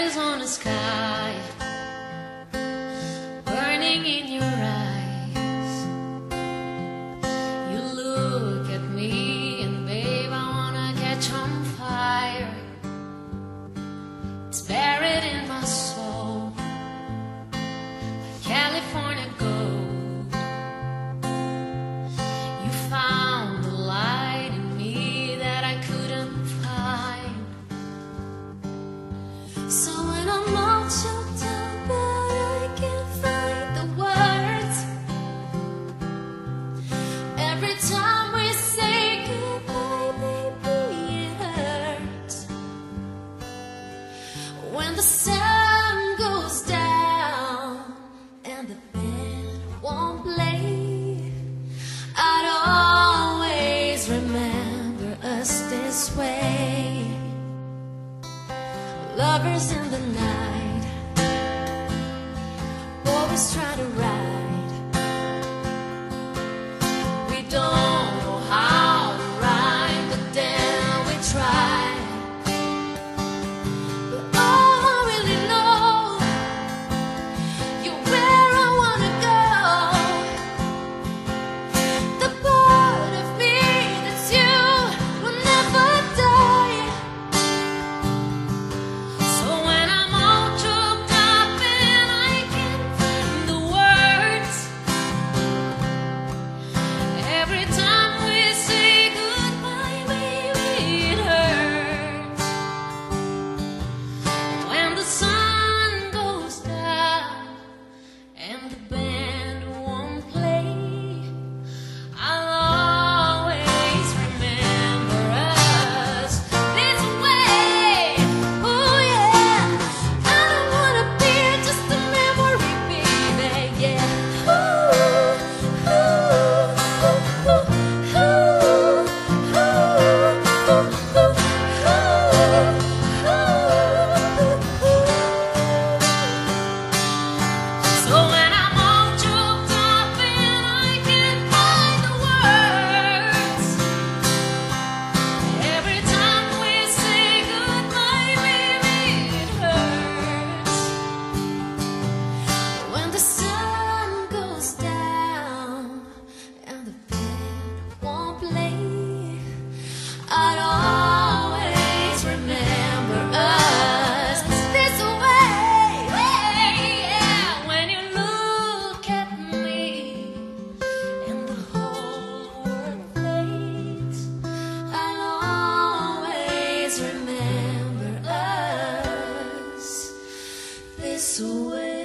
Arizona sky burning in your eyes. You look at me and babe, I wanna catch on fire. It's buried in my soul, like California gold. You found the light in me that I couldn't find. So when I'm all choked up but I can't find the words, every time we say goodbye, baby, it hurts. When the sun goes down and the band won't play, I'd always remember us this way. Lovers in the night, always try to ride. We don't know how to ride, but then we try. But all I really know, you're where I wanna go. The part of me that's you will never die. So when I'm all choked up and I can't find the words, every time we say goodbye, baby, it hurts. When the sun goes down and the band won't play, I'll always remember us this way. Oh yeah, I don't wanna be just a memory, baby. Yeah. Ooh, ooh, ooh, ooh, ooh, ooh, ooh. So when I'm all choked up and I can't find the words, every time we say goodbye, baby, it hurts. When the sun goes down and the band won't play, I'd always remember us this way. Yeah. When you look at me and the whole world fades, I'll always remember us this way.